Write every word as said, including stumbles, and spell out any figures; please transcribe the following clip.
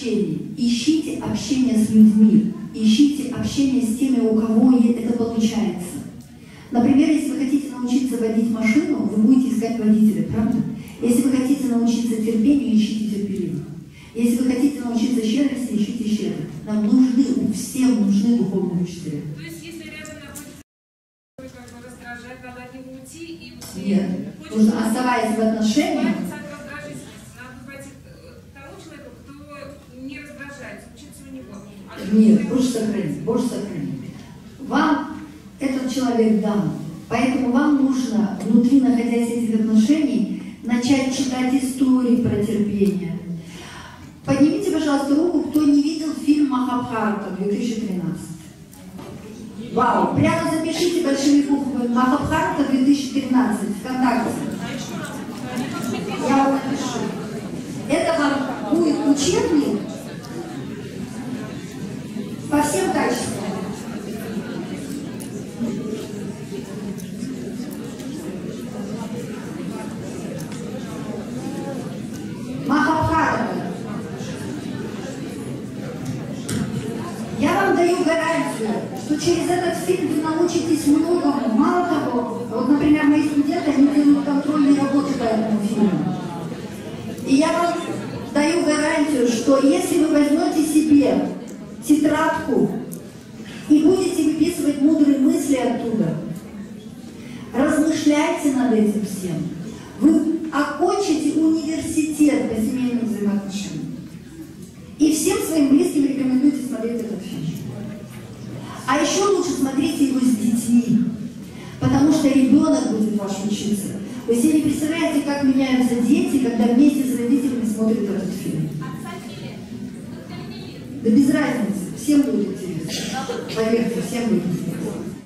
общение. Ищите общение с людьми. Ищите общение с теми, у кого это получается. Например, если вы хотите научиться водить машину, вы будете искать водителя, правда? Если вы хотите научиться терпению, ищите терпеливых. Если вы хотите научиться щедрости, ищите щедрых. Нам нужны, всем нужны духовные учителя. То есть, если рядом находится, как бы раздражать, надо от него уйти и уйти. Нет, нужно, оставаясь в отношениях. Надо пойти к тому человеку, кто не раздражается, учиться у него. А Нет, Боже сохрани, Боже сохрани. Вам этот человек дан, поэтому вам нужно, внутри находясь в этих отношений, начать читать истории про терпение. Поднимите, пожалуйста, руку, кто не видел фильм «Махабхарата» две тысячи тринадцать. Вау! Прямо запишите большими буквами «Махабхарата» две тысячи тринадцать ВКонтакте. Я вам напишу. Это вам будет учебник по всем качествам. Махабхарата. Я вам даю гарантию, что через этот фильм вы научитесь многому. Мало того, вот, например, мои студенты, они делают контрольные работы по этому фильму. И я вам даю гарантию, что если вы возьмете себе тетрадку и будете выписывать мудрые мысли оттуда, размышляйте над этим всем, вы окончите университет по семейным взаимоотношениям. И всем своим близким рекомендуйте смотреть этот фильм. А еще лучше смотрите его с детьми, потому что ребенок будет ваш учиться. Вы себе не представляете, как меняются дети, когда вместе с родителями смотрят этот фильм. Да без разницы, всем будет интересно. Поверьте, всем будет интересно.